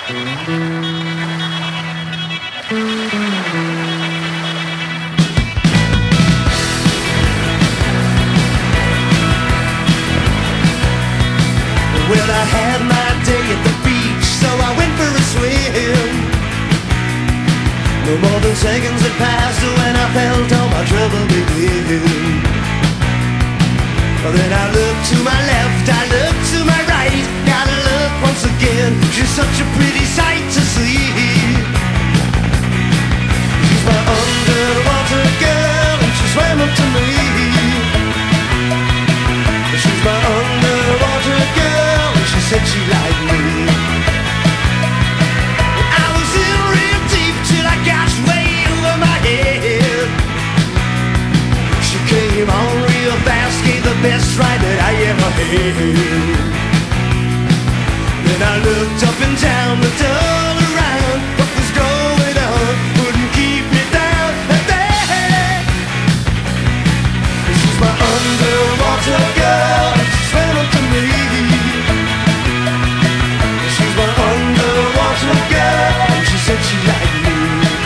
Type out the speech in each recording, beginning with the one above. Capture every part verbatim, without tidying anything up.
Well, I had my day at the beach, so I went for a swim. No more than seconds had passed when I felt all my trouble begin. Then I looked to my left, I looked to my right. Gotta look once again, she's such a pretty sight to see. She's my underwater girl and she swam up to me. She's my underwater girl and she said she liked me. I was in real deep till I got way over my head. She came on real fast, gave the best ride that I ever had. Then I looked up and down, looked all around. What was going on wouldn't keep me down. There, she's my underwater girl, she swam up to me. She's my underwater girl, and she said she liked me.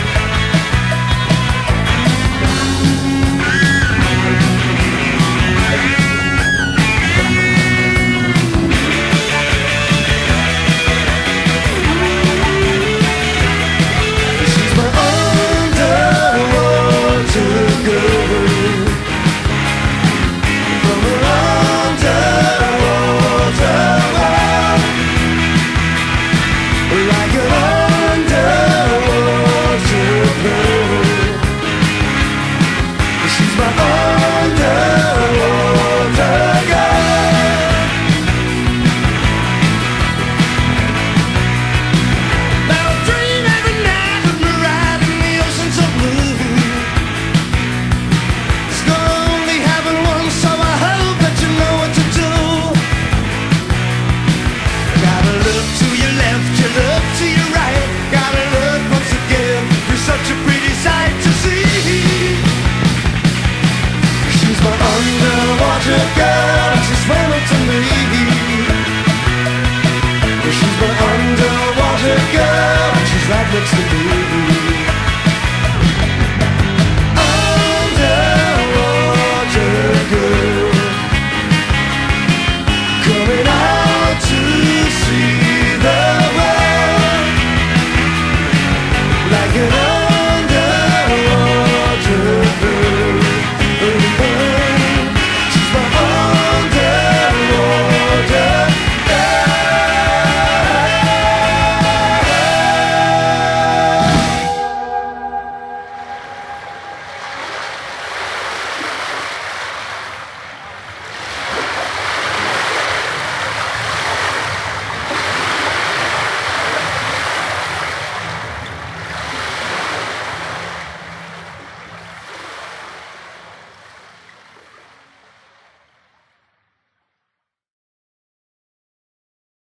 Girl, and she swam up to me. She's my underwater girl, and she's right next to me.